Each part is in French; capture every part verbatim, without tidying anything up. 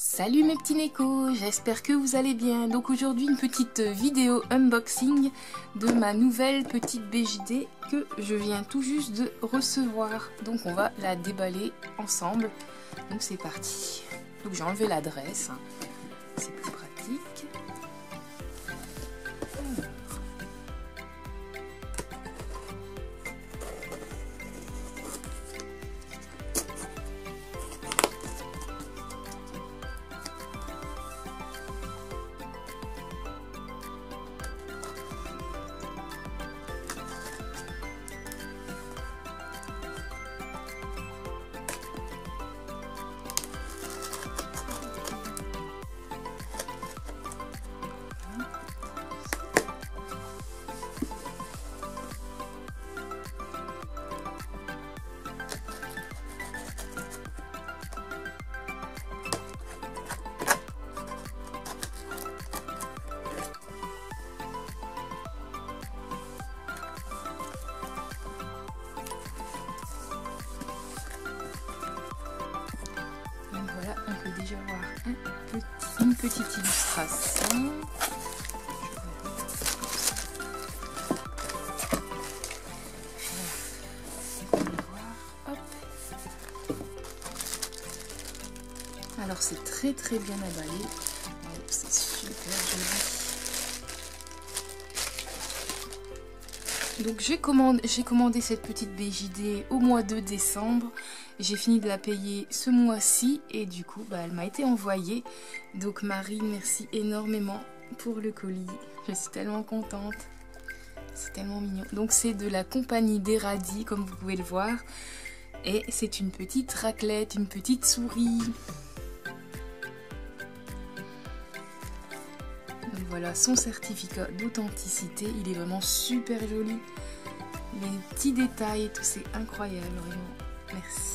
Salut mes petits nécos, j'espère que vous allez bien. Donc aujourd'hui une petite vidéo unboxing de ma nouvelle petite B J D que je viens tout juste de recevoir. Donc on va la déballer ensemble. Donc c'est parti. Donc j'ai enlevé l'adresse, hein. C'est plus pratique. Voilà, on peut déjà voir un petit, une petite illustration. Alors c'est très très bien emballé. C'est super joli. Donc j'ai commandé, j'ai commandé cette petite B J D au mois de décembre. J'ai fini de la payer ce mois-ci et du coup bah, elle m'a été envoyée. Donc Marie, merci énormément pour le colis. Je suis tellement contente. C'est tellement mignon. Donc c'est de la compagnie d'Eradi comme vous pouvez le voir. Et c'est une petite raclette, une petite souris. Donc voilà son certificat d'authenticité. Il est vraiment super joli. Les petits détails et tout, c'est incroyable vraiment. Merci.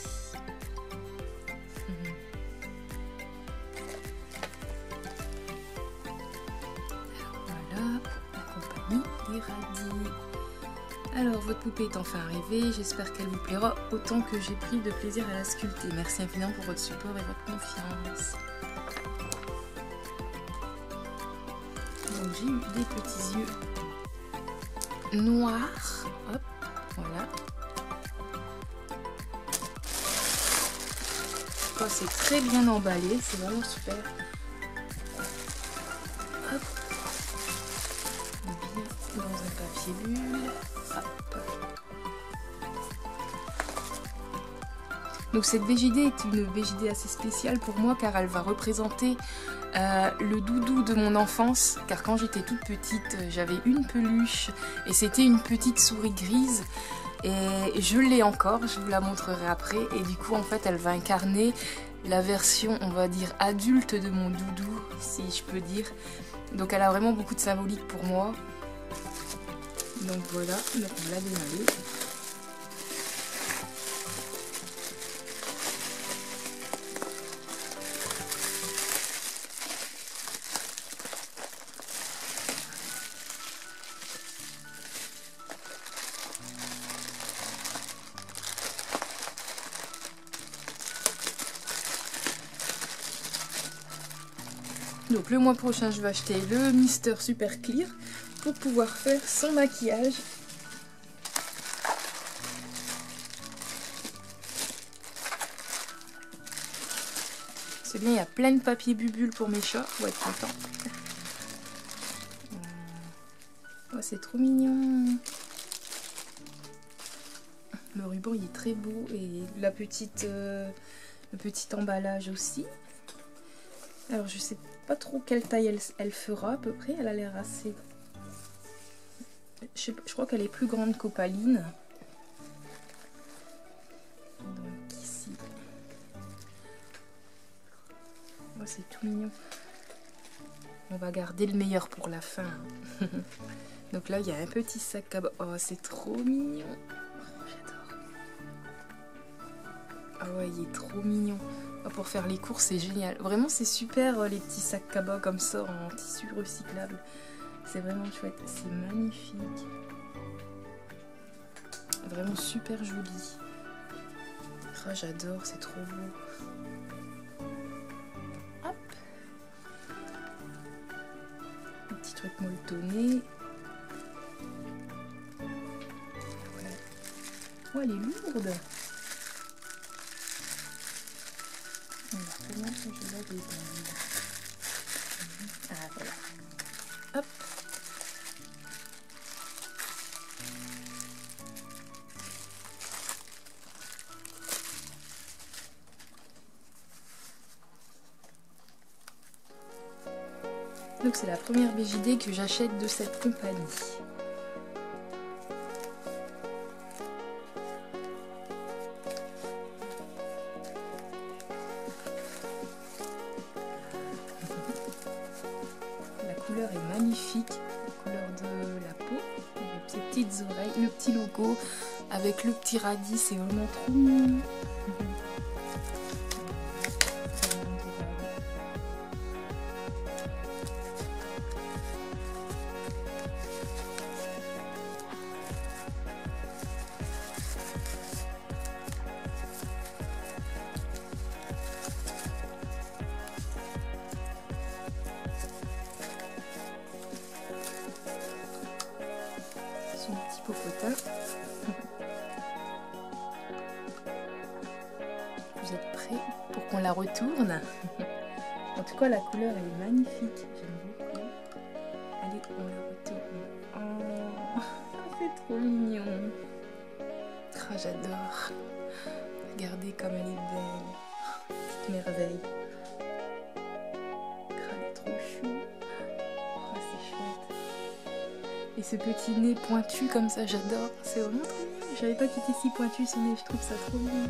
Alors votre poupée est enfin arrivée, j'espère qu'elle vous plaira autant que j'ai pris de plaisir à la sculpter. Merci infiniment pour votre support et votre confiance. Donc j'ai eu des petits yeux noirs, hop, voilà. Oh, c'est très bien emballé, c'est vraiment super. Hop. Bien dans un papier bulle. Donc cette B J D est une B J D assez spéciale pour moi car elle va représenter euh, le doudou de mon enfance. Car quand j'étais toute petite, j'avais une peluche et c'était une petite souris grise. Et je l'ai encore, je vous la montrerai après. Et du coup en fait elle va incarner la version on va dire adulte de mon doudou, si je peux dire. Donc elle a vraiment beaucoup de symbolique pour moi. Donc voilà, donc on l'a démêlé. Donc le mois prochain je vais acheter le Mister Super Clear pour pouvoir faire son maquillage. C'est bien, il y a plein de papier bubule pour mes chats, faut être content. Oh, c'est trop mignon. Le ruban il est très beau et la petite, euh, le petit emballage aussi. Alors je sais pas trop quelle taille elle, elle fera à peu près, elle a l'air assez... Je, je crois qu'elle est plus grande qu'Opaline. Donc ici... Oh, c'est tout mignon. On va garder le meilleur pour la fin. Donc là il y a un petit sac à... Oh c'est trop mignon. Oh, j'adore. Ah ouais il est trop mignon. Pour faire les courses c'est génial, vraiment c'est super les petits sacs cabas comme ça en tissu recyclable, c'est vraiment chouette, c'est magnifique, vraiment super joli. Ah j'adore, c'est trop beau. crêpe molletonnée. Voilà. Oh, elle est lourde. Alors, comment est-ce que je la déballe? Ah, voilà. Hop. Donc c'est la première B J D que j'achète de cette compagnie. La couleur est magnifique, la couleur de la peau, avec ses petites oreilles, le petit logo avec le petit radis, c'est vraiment trop mignon. Son petit popotin. Vous êtes prêts pour qu'on la retourne? En tout cas, la couleur elle est magnifique. J'aime beaucoup. Allez, on la retourne. Oh, c'est trop mignon. Oh, j'adore. Regardez comme elle est belle. Petite merveille. Oh, elle est trop chou. Oh, c'est chouette. Et ce petit nez pointu comme ça, j'adore. C'est vraiment trop mignon. Je savais pas qu'il était si pointu ce nez, je trouve ça trop mignon.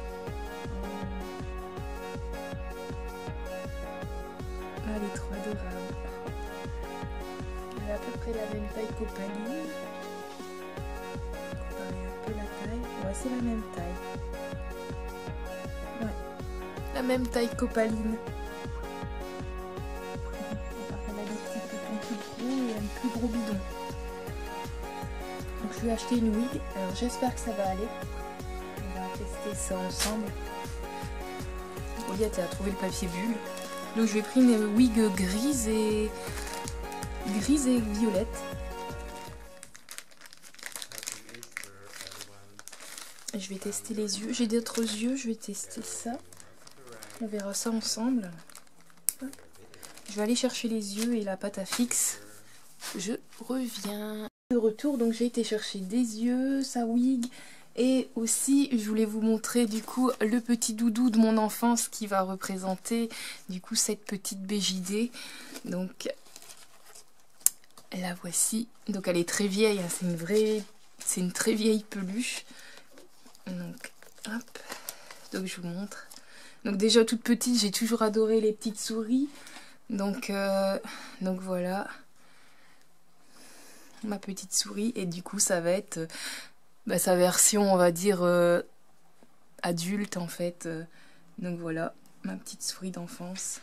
Ah, elle est trop adorable. Elle a à peu près la même taille qu'Opaline. Comparer un peu la taille. Ouais, c'est la même taille. Ouais. La même taille qu'Opaline. Elle a des petits petons plus gros et un plus gros bidon. Donc je lui ai acheté une wig, alors j'espère que ça va aller. On va tester ça ensemble. Oliette a trouvé le papier bulle. Donc je vais prendre une wig grise et grise et violette. Je vais tester les yeux. J'ai d'autres yeux, je vais tester ça. On verra ça ensemble. Hop. Je vais aller chercher les yeux et la pâte à fixe. Je reviens. De retour, donc j'ai été chercher des yeux, sa wig, et aussi je voulais vous montrer du coup le petit doudou de mon enfance qui va représenter du coup cette petite B J D. Donc la voici. Donc elle est très vieille, hein, c'est une vraie, c'est une très vieille peluche. Donc hop, donc je vous montre. Donc déjà toute petite, j'ai toujours adoré les petites souris. Donc euh, donc voilà. Ma petite souris, et du coup ça va être euh, bah, sa version on va dire euh, adulte en fait. Euh, donc voilà ma petite souris d'enfance.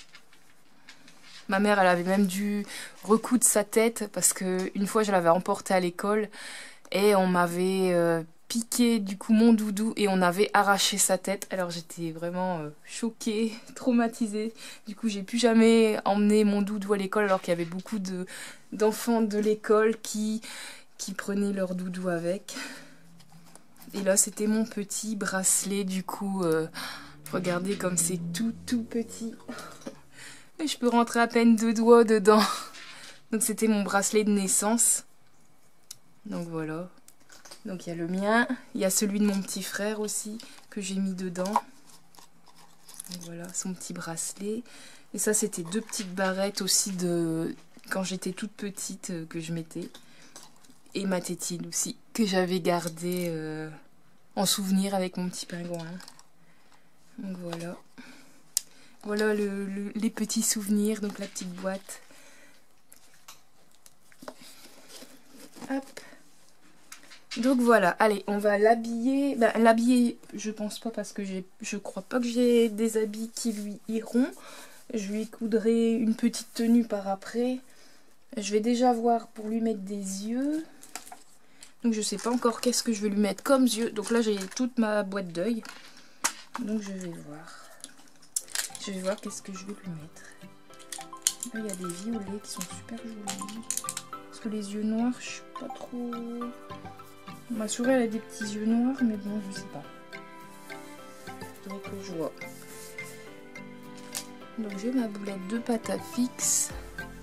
Ma mère elle avait même dû recoudre sa tête parce que une fois je l'avais emportée à l'école et on m'avait euh, piqué du coup mon doudou et on avait arraché sa tête. Alors j'étais vraiment euh, choquée, traumatisée. Du coup j'ai plus jamais emmené mon doudou à l'école alors qu'il y avait beaucoup de d'enfants de l'école qui, qui prenaient leur doudou avec. Et là c'était mon petit bracelet du coup. Euh, regardez comme c'est tout tout petit. Et je peux rentrer à peine deux doigts dedans. Donc c'était mon bracelet de naissance. Donc voilà. Donc il y a le mien, il y a celui de mon petit frère aussi que j'ai mis dedans. Donc voilà son petit bracelet. Et ça c'était deux petites barrettes aussi de quand j'étais toute petite euh, que je mettais. Et ma tétine aussi que j'avais gardée euh, en souvenir avec mon petit pingouin. Donc voilà. Voilà le, le, les petits souvenirs, donc la petite boîte. Hop. Donc voilà, allez, on va l'habiller. Ben, l'habiller, je pense pas parce que j'ai, je crois pas que j'ai des habits qui lui iront. Je lui coudrai une petite tenue par après. Je vais déjà voir pour lui mettre des yeux. Donc je sais pas encore qu'est-ce que je vais lui mettre comme yeux. Donc là j'ai toute ma boîte d'œil. Donc je vais voir. Je vais voir qu'est-ce que je vais lui mettre. Là, il y a des violets qui sont super jolis. Parce que les yeux noirs, je suis pas trop... Ma souris, elle a des petits yeux noirs, mais bon, je sais pas. Donc, je vois. Donc, j'ai ma boulette de pâte à fixe.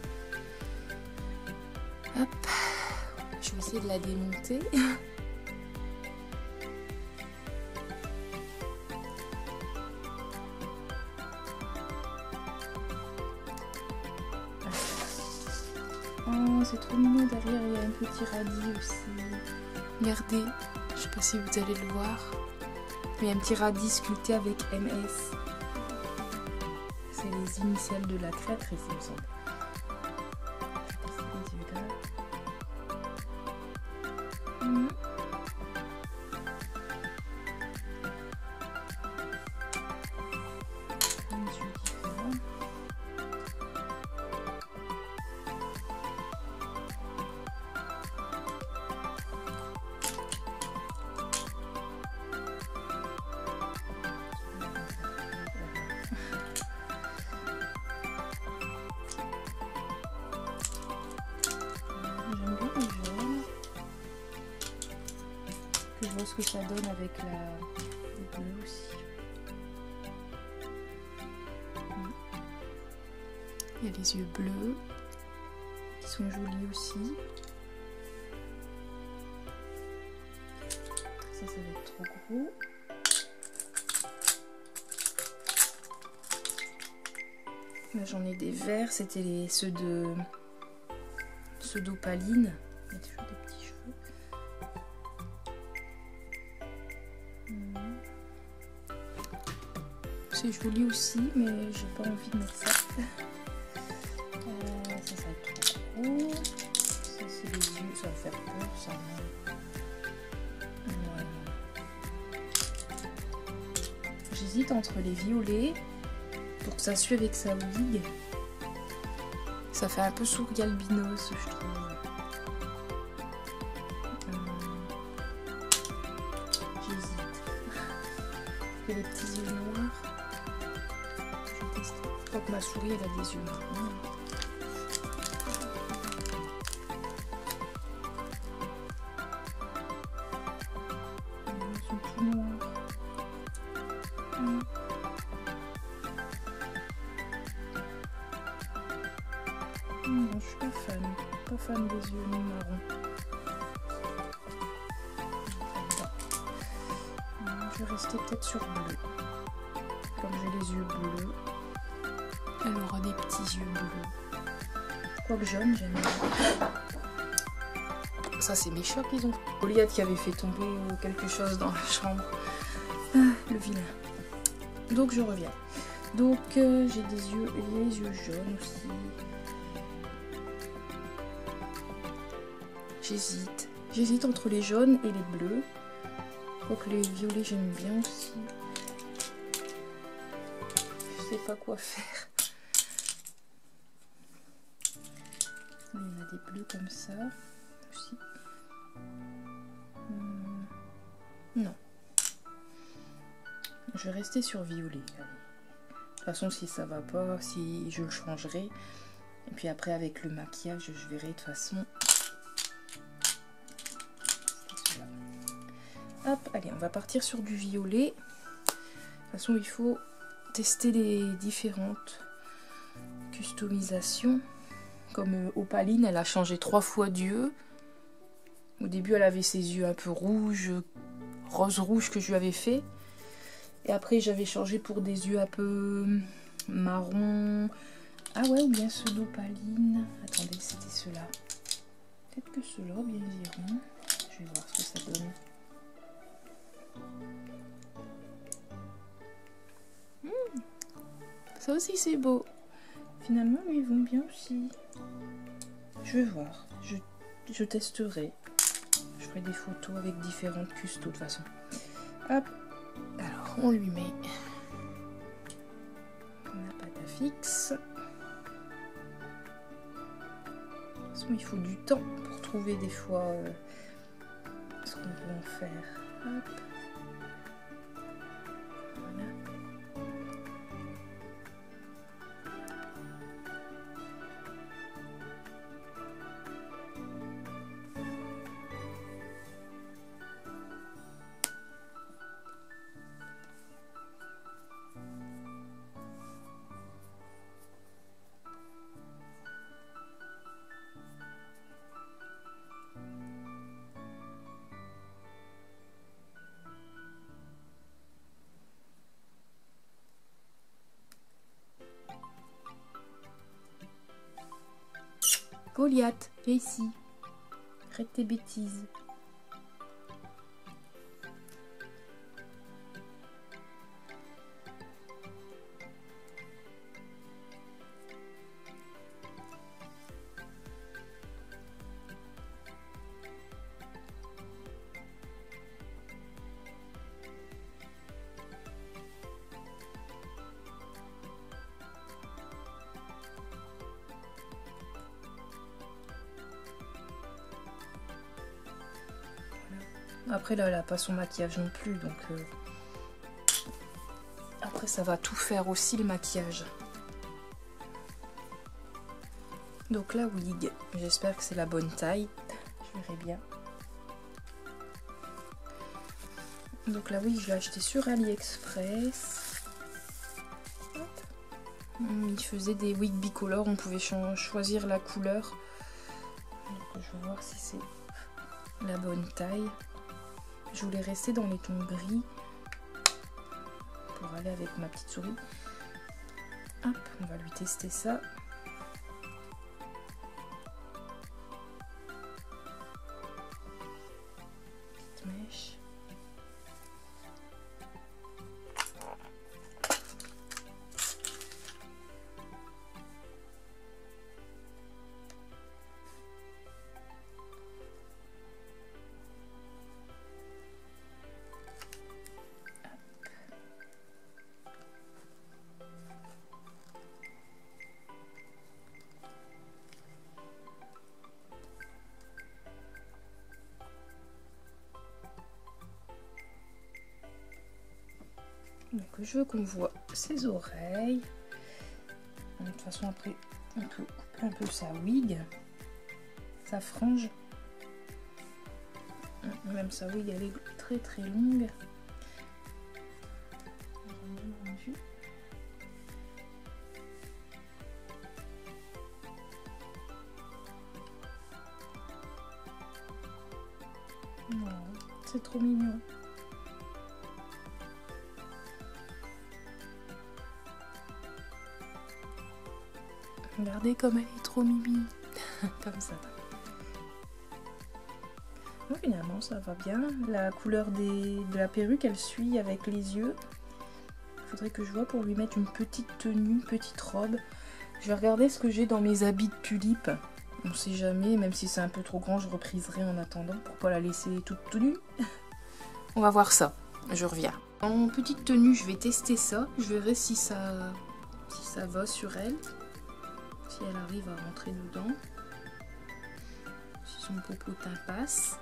Hop. Je vais essayer de la démonter. Oh, c'est trop mignon. Derrière, il y a un petit radis aussi. Regardez, je sais pas si vous allez le voir. Mais il y a un petit radis sculpté avec M S. C'est les initiales de la créatrice, il me semble. Je vais passer les yeux là. Mmh. Un yeux différent. J'aime bien le jaune. Que je vois ce que ça donne avec la le bleu aussi. Il y a les yeux bleus qui sont jolis aussi. Ça, ça va être trop gros. Là, j'en ai des verts, c'était les ceux de ceux d'Opaline. Il y a toujours des petits cheveux. Mmh. C'est joli aussi, mais j'ai pas envie de mettre ça. Euh, ça, ça va être trop gros. Ça, c'est les yeux, ça va faire peur, ça. Ouais. J'hésite entre les violets pour que ça suive avec sa wig. Ça fait un peu souris albinos, je trouve. Hum. J'hésite. Et les petits yeux noirs. Je vais tester. Je crois que ma souris, elle a des yeux marrons. Ils sont tout noirs. Hum. Non, je suis pas fan, pas fan des yeux marrons. Je vais rester peut-être sur bleu. Comme j'ai les yeux bleus, elle aura des petits yeux bleus. Quoique jaune, j'aime bien. Ça, c'est mes chocs qu'ils ont. Goliath qui avait fait tomber quelque chose dans la chambre. Ah, le vilain. Donc, je reviens. Donc, euh, j'ai des yeux, les yeux jaunes aussi. J'hésite. J'hésite entre les jaunes et les bleus. Donc les violets j'aime bien aussi. Je sais pas quoi faire. Il y en a des bleus comme ça aussi. Hum, non. Je vais rester sur violet. Allez. De toute façon, si ça va pas, si je le changerai. Et puis après avec le maquillage, je verrai de toute façon. Hop, allez, on va partir sur du violet. De toute façon, il faut tester les différentes customisations. Comme euh, Opaline, elle a changé trois fois d'yeux. Au début, elle avait ses yeux un peu rouges, rose-rouge que je lui avais fait. Et après, j'avais changé pour des yeux un peu marron. Ah ouais, ou bien ceux d'Opaline. Attendez, c'était ceux-là. Peut-être que ceux-là, bien ils iront. Je vais voir ce que ça donne. Mmh. Ça aussi c'est beau. Finalement ils vont bien aussi. Je vais voir. Je, je testerai. Je ferai des photos avec différentes custos de toute façon. Hop. Alors on lui met la pâte à fixe. De toute façon il faut du temps pour trouver des fois euh, ce qu'on peut en faire. Hop. Voilà. Goliath, viens ici. Arrête tes bêtises. Après là, elle n'a pas son maquillage non plus, donc euh... après ça va tout faire aussi le maquillage. Donc la wig, j'espère que c'est la bonne taille, je verrai bien. Donc la wig, je l'ai achetée sur AliExpress. Il faisait des wigs bicolores, on pouvait choisir la couleur. Donc je vais voir si c'est la bonne taille. Je voulais rester dans les tons gris pour aller avec ma petite souris. Hop, on va lui tester ça. Petite mèche. Donc je veux qu'on voit ses oreilles. De toute façon après on peut couper un peu sa wig, sa frange. Même sa wig elle est très très longue. C'est trop mignon. Regardez comme elle est trop mimi. Comme ça. Bon, finalement ça va bien. La couleur des, de la perruque elle suit avec les yeux. Il faudrait que je vois pour lui mettre une petite tenue, une petite robe. Je vais regarder ce que j'ai dans mes habits de tulipe. On sait jamais, même si c'est un peu trop grand, je repriserai en attendant pour pas la laisser toute tenue. On va voir ça. Je reviens. En petite tenue, je vais tester ça. Je verrai si ça, si ça va sur elle. Si elle arrive à rentrer dedans. Si son popotin passe.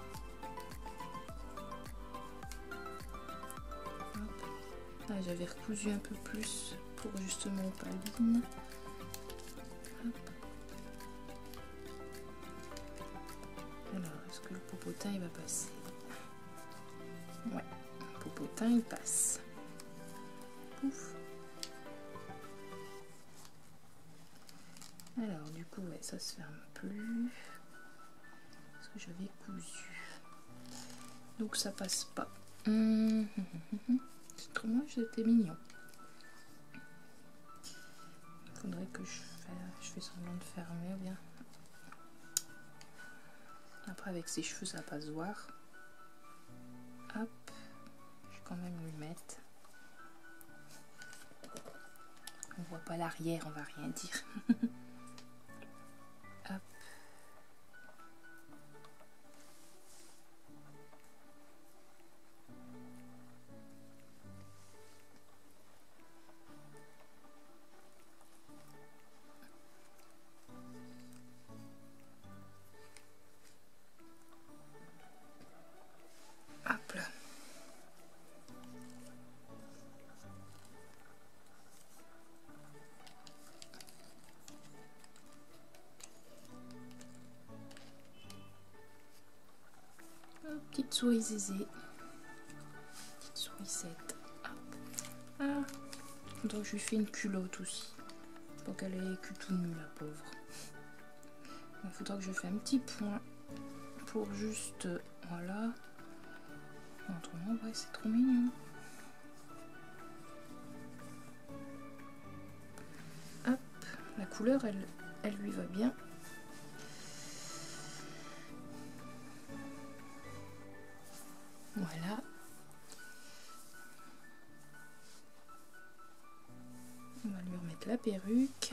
Ah, j'avais recousu un peu plus pour justement opaline. Hop. Alors, est-ce que le popotin il va passer? Ouais, le popotin il passe. Ouf. Alors, du coup, ouais, ça se ferme plus. Parce que j'avais cousu. Donc, ça passe pas. Hum, hum, hum, hum. C'est trop moche, c'était mignon. Il faudrait que je fasse, je fais semblant de fermer bien. Après avec ses cheveux ça va pas se voir. Hop, je vais quand même lui mettre. On voit pas l'arrière, on va rien dire. Hop. Hop là. Petite souris zézé. Petite sourisette. Ah. Donc je lui fais une culotte aussi. Pour qu'elle ait les culs tout nus, la pauvre. Il faudra que je fasse un petit point pour juste... Voilà. Autrement, ouais, c'est trop mignon. Hop, la couleur, elle, elle lui va bien. Voilà. On va lui remettre la perruque.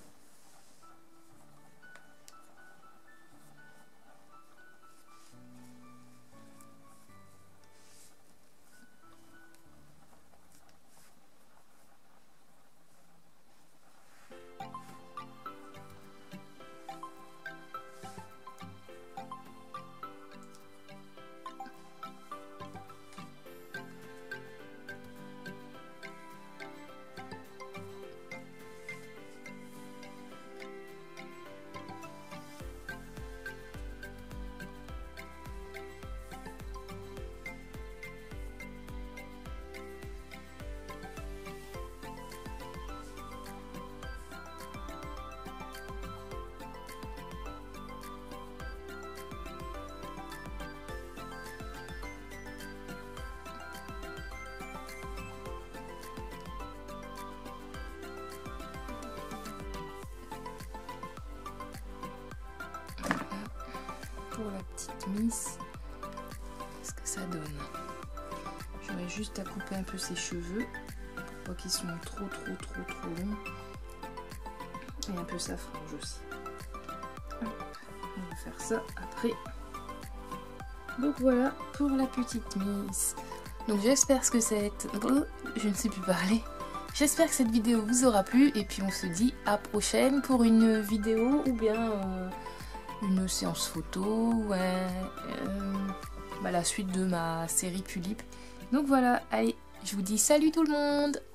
Pour la petite Miss, ce que ça donne. J'aurais juste à couper un peu ses cheveux pour pas qu'ils soient trop trop trop trop longs, et un peu sa frange aussi. Hop, on va faire ça après. Donc voilà pour la petite Miss. Donc j'espère que cette... je ne sais plus parler. J'espère que cette vidéo vous aura plu, et puis on se dit à prochaine pour une vidéo ou bien euh, une séance photo, ouais, euh, bah, la suite de ma série Pulip. Donc voilà, allez, je vous dis salut tout le monde!